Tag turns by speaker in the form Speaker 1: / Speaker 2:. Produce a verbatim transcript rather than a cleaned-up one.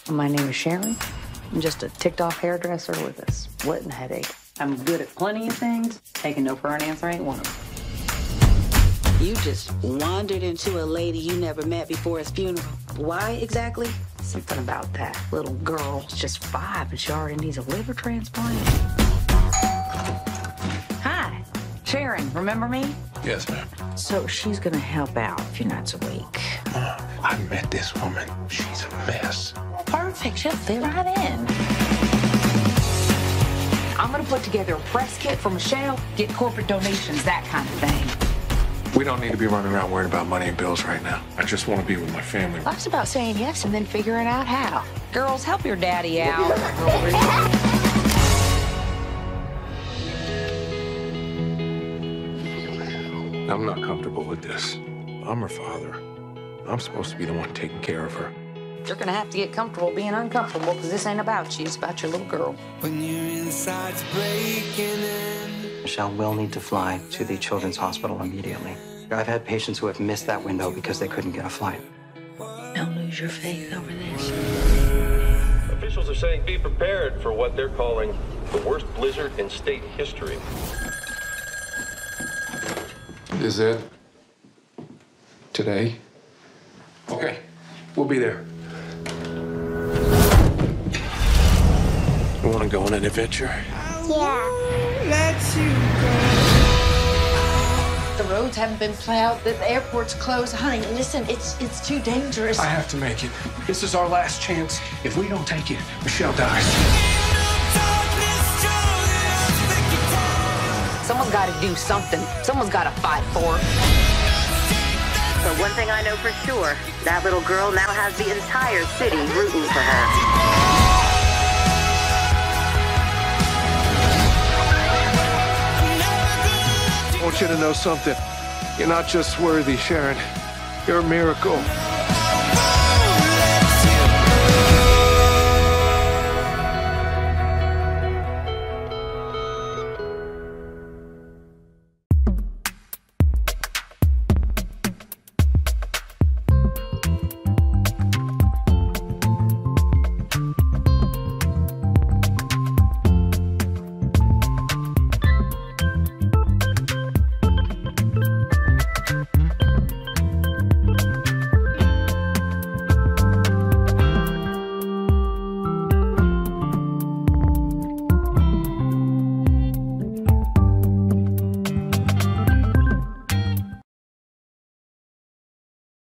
Speaker 1: My name is Sharon. I'm just a ticked-off hairdresser with a splitting headache. I'm good at plenty of things. Taking no for an answer ain't one of them.
Speaker 2: You just wandered into a lady you never met before his funeral. Why exactly?
Speaker 1: Something about that little girl's just five and she already needs a liver transplant. Hi, Sharon, remember me?
Speaker 3: Yes, ma'am.
Speaker 1: So she's gonna help out if you're not so weak.
Speaker 3: Mom, I met this woman. She's a mess.
Speaker 1: Perfect, she'll fit right in. I'm gonna put together a press kit for Michelle, get corporate donations, that kind of thing.
Speaker 3: We don't need to be running around worrying about money and bills right now. I just want to be with my family.
Speaker 1: Life's about saying yes and then figuring out how. Girls, help your daddy out.
Speaker 3: I'm not comfortable with this. I'm her father. I'm supposed to be the one taking care of her.
Speaker 1: You're gonna have to get comfortable being uncomfortable because this ain't about you, it's about your little girl.
Speaker 4: When your inside's breaking in.
Speaker 5: Michelle will need to fly to the Children's Hospital immediately. I've had patients who have missed that window because they couldn't get a flight.
Speaker 1: Don't lose your faith over this.
Speaker 6: Officials are saying be prepared for what they're calling the worst blizzard in state history.
Speaker 3: Is it? Today? Okay, we'll be there. You want to go on an adventure?
Speaker 7: Yeah.
Speaker 4: Let you go.
Speaker 8: The roads haven't been plowed. The airport's closed. Honey, listen, it's it's too dangerous.
Speaker 3: I have to make it. This is our last chance. If we don't take it, Michelle dies.
Speaker 1: Someone's gotta do something. Someone's gotta fight for her.
Speaker 9: But one thing I know for sure, that little girl now has the entire city rooting for her.
Speaker 3: I want you to know something. You're not just worthy, Sharon. You're a miracle.